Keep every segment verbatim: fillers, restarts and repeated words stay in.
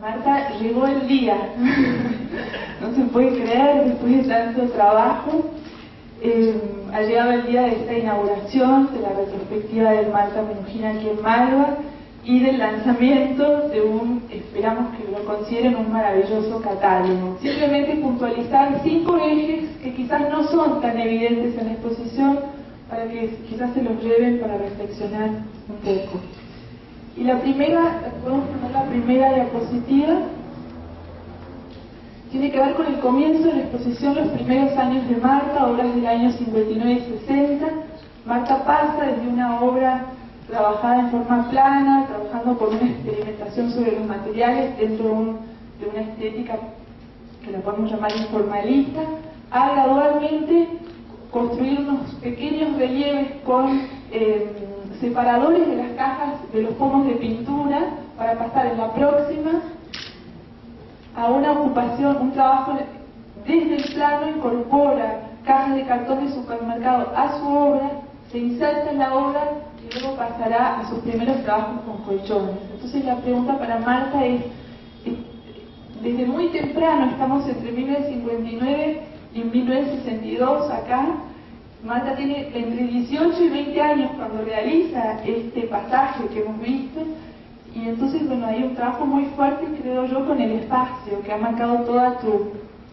Marta, llegó el día. No se puede creer, después de tanto trabajo. Eh, ha llegado el día de esta inauguración de la retrospectiva del Marta Minujín aquí en Malva y del lanzamiento de un, esperamos que lo consideren, un maravilloso catálogo. Simplemente puntualizar cinco ejes que quizás no son tan evidentes en la exposición, para que quizás se los lleven para reflexionar un poco. Y la primera, podemos poner la primera diapositiva, tiene que ver con el comienzo de la exposición, los primeros años de Marta, obras del año cincuenta y nueve y sesenta. Marta pasa desde una obra trabajada en forma plana, trabajando con una experimentación sobre los materiales dentro de, un, de una estética que la podemos llamar informalista, a gradualmente construir unos pequeños relieves con eh, separadores de las cajas de los pomos de pintura para pasar en la próxima a una ocupación, un trabajo desde el plano, incorpora cajas de cartón de supermercado a su obra, se inserta en la obra y luego pasará a sus primeros trabajos con colchones. Entonces la pregunta para Marta es, desde muy temprano, estamos entre mil novecientos cincuenta y nueve y mil novecientos sesenta y dos acá, Marta tiene entre dieciocho y veinte años cuando realiza este pasaje que hemos visto, y entonces, bueno, hay un trabajo muy fuerte, creo yo, con el espacio que ha marcado toda tu,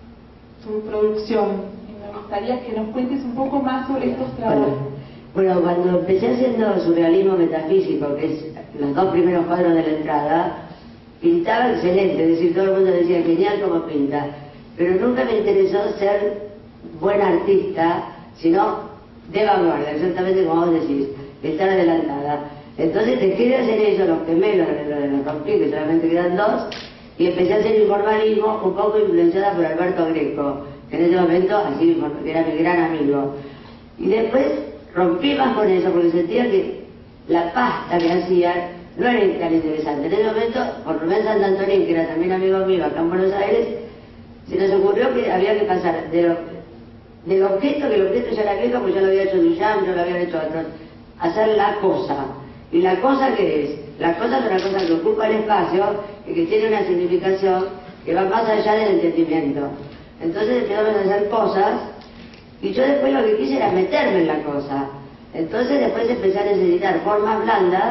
tu producción. Y me gustaría que nos cuentes un poco más sobre estos trabajos. Bueno, bueno, cuando empecé haciendo surrealismo metafísico, que es los dos primeros cuadros de la entrada, pintaba excelente, es decir, todo el mundo decía genial como pinta, pero nunca me interesó ser buen artista, sino de vanguardia, exactamente como vos decís, estar adelantada. Entonces dejé de hacer eso, los quemé, los, los, los rompí, que solamente quedan dos, y empecé a hacer informalismo un poco influenciada por Alberto Greco, que en ese momento así era mi gran amigo. Y después rompí más con eso, porque sentía que la pasta que hacía no era tan interesante. En ese momento, por Rubén Santantonín, que era también amigo mío acá en Buenos Aires, se nos ocurrió que había que pasar de lo, del objeto, que el objeto ya era viejo, porque yo lo había hecho Duchamp, yo lo había hecho otros, hacer la cosa. ¿Y la cosa qué es? La cosa es una cosa que ocupa el espacio y que tiene una significación que va más allá del entendimiento. Entonces empezamos a hacer cosas y yo después lo que quise era meterme en la cosa. Entonces después empecé a necesitar formas blandas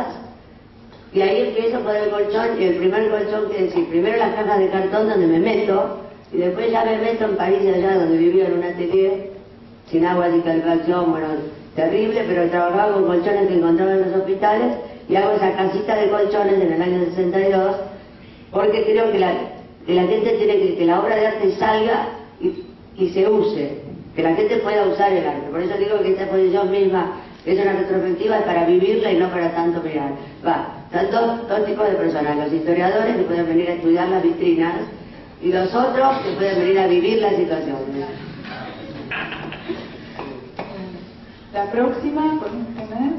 y ahí empiezo por el colchón, y el primer colchón que decir, primero las cajas de cartón donde me meto y después ya me meto en París, allá donde vivía en un atelier sin agua ni calefacción, bueno, terrible, pero trabajaba con colchones que encontraba en los hospitales y hago esa casita de colchones en el año sesenta y dos porque creo que la, que la gente tiene que, que la obra de arte salga y, y se use, que la gente pueda usar el arte. Por eso digo que esta exposición misma, que es una retrospectiva, es para vivirla y no para tanto mirar. Va, están dos, dos tipos de personas, los historiadores que pueden venir a estudiar las vitrinas y los otros que pueden venir a vivir las situaciones. La próxima, podemos poner.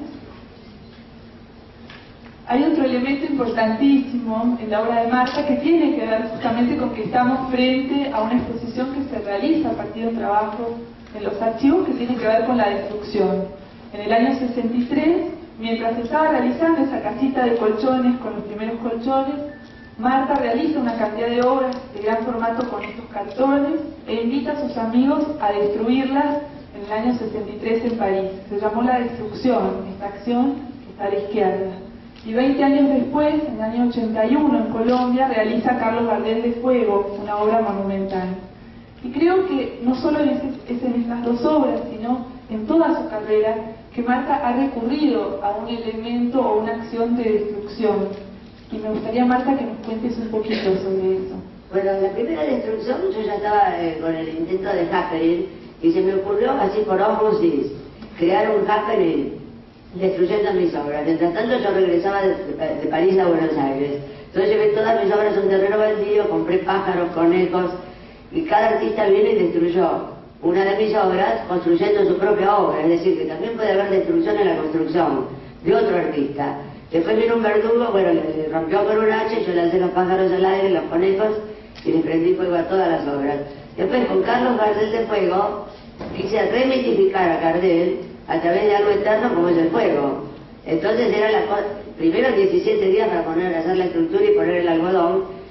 Hay otro elemento importantísimo en la obra de Marta que tiene que ver justamente con que estamos frente a una exposición que se realiza a partir de un trabajo en los archivos que tiene que ver con la destrucción. En el año sesenta y tres, mientras se estaba realizando esa casita de colchones con los primeros colchones, Marta realiza una cantidad de obras de gran formato con estos cartones e invita a sus amigos a destruirlas en el año sesenta y tres en París. Se llamó La Destrucción, esta acción que está a la izquierda. Y veinte años después, en el año ochenta y uno, en Colombia, realiza Carlos Gardel de Fuego, una obra monumental. Y creo que no solo es, es en estas dos obras, sino en toda su carrera, que Marta ha recurrido a un elemento o una acción de destrucción. Y me gustaría, Marta, que nos cuentes un poquito sobre eso. Bueno, la primera destrucción yo ya estaba eh, con el intento de happening, y se me ocurrió así por osmosis crear un happening destruyendo mis obras. Mientras tanto yo regresaba de, de, de París a Buenos Aires, entonces llevé todas mis obras a un terreno baldío, compré pájaros, conejos, y cada artista viene y destruyó una de mis obras construyendo su propia obra. Es decir, que también puede haber destrucción en la construcción de otro artista. Después vino un verdugo, bueno, le rompió con un hacha, yo lancé los pájaros al aire, los conejos, y le prendí fuego a todas las obras. Después con Carlos Gardel de Fuego quise remitificar a Gardel a través de algo eterno como es el fuego. Entonces era la cosa, primero diecisiete días para poner, hacer la estructura y poner el algodón,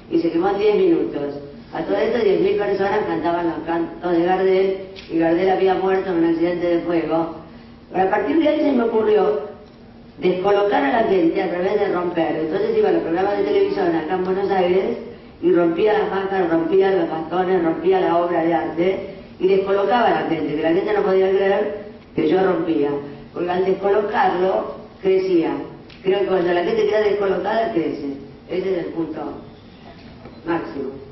y se quemó en diez minutos. A todo esto diez mil personas cantaban los cantos de Gardel, y Gardel había muerto en un accidente de fuego. Pero a partir de ahí se me ocurrió descolocar a la gente a través de romper. Entonces iba a los programas de televisión acá en Buenos Aires y rompía las máscaras, rompía los bastones, rompía la obra de arte y descolocaba a la gente, que la gente no podía creer que yo rompía. Porque al descolocarlo, crecía. Creo que cuando la gente queda descolocada, crece. Ese es el punto máximo.